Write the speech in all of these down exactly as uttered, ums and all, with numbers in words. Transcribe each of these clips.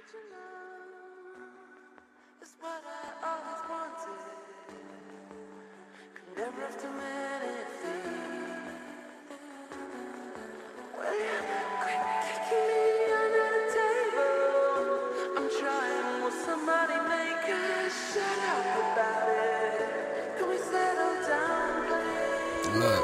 you know is what I always wanted. Could never have too many things. Well, you're kicking me under the table. I'm trying, will somebody make us shut up about it? Can we settle down, please? Look.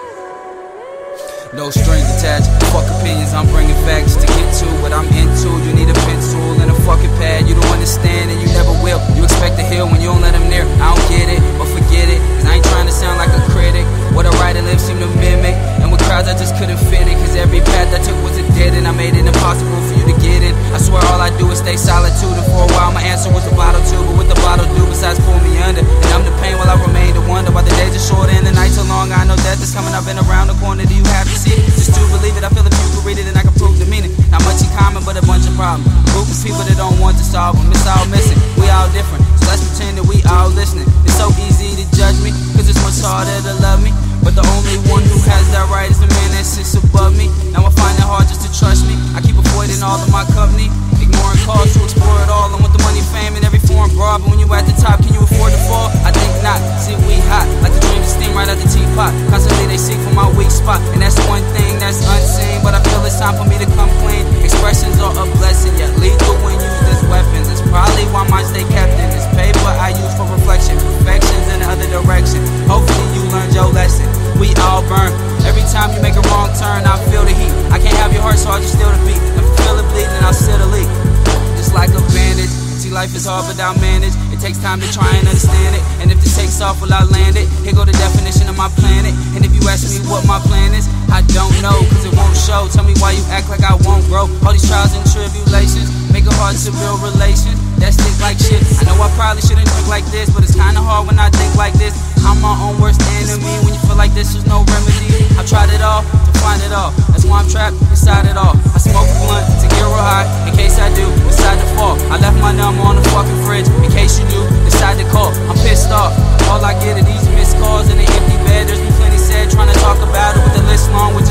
No strings attached, fuck opinions, I'm bringing facts to get to what I'm into. You need a pencil and a fucking pad, you don't understand and you never will. You expect to heal when you don't let them near. I don't get it, but forget it, cause I ain't trying to sound like a critic. What a writer lives seem to mimic, and with crowds I just couldn't fit it. Cause every path I took was a dead end, I made it impossible for you to get in. I swear all I do is stay solitude, and for a while my answer was a bottle too. But what the bottle do besides pull me under, and I'm the pain while I remain to wonder. Why the days are shorter and the nights are long, I know death is coming, I've been around the corner, do you have to see it? Just to believe it, I feel if you could read it and I can prove the meaning. Not much in common but a bunch of problems. A group of people that don't want to solve them, it's all missing. We all different, so let's pretend that we all listening. It's so easy to judge me, cause it's much harder to love me. But the only one who has that right is the man that sits above me. Now I find it hard just to trust me. I keep avoiding all of my company, ignoring calls to explore it all. I want the money, fame, and every foreign broad, but when you at the top, can you afford to fall? I think not. See, we hot, like the dream of steam right out the teapot. Constantly they seek for my weak spot, and that's one thing that's unseen. But I feel it's time for me to come clean. Expressions are a blessing, yet lethal when used as weapons. It's probably why mine stay kept in this paper I use for reflection. Perfections in the other direction. Hopefully you learned your lesson. We all burn. Every time you make a wrong turn, I feel the heat. I can't have your heart, so I'll just steal the beat. If I feel it bleeding, then I'll seal the leak. Just like a bandage. See, life is hard, but I'll manage. It takes time to try and understand it. And if this takes off, will I land it? Here go the definition of my planet. And if you ask me what my plan is, I don't know, cause it won't show. Tell me why you act like I won't grow. All these trials and tribulations make it hard to build relations that stick like shit. I know I probably shouldn't think like this, but it's kinda hard when I think like this. I'm my own worst enemy when you feel like this is no remedy. I've tried it all to find it all. That's why I'm trapped inside it all. I smoke a blunt to get real high, in case I do decide to fall. I left my number on the fucking fridge, in case you do decide to call. I'm pissed off, all I get are these missed calls in the empty bed. There's been plenty said, trying to talk about it with the list long with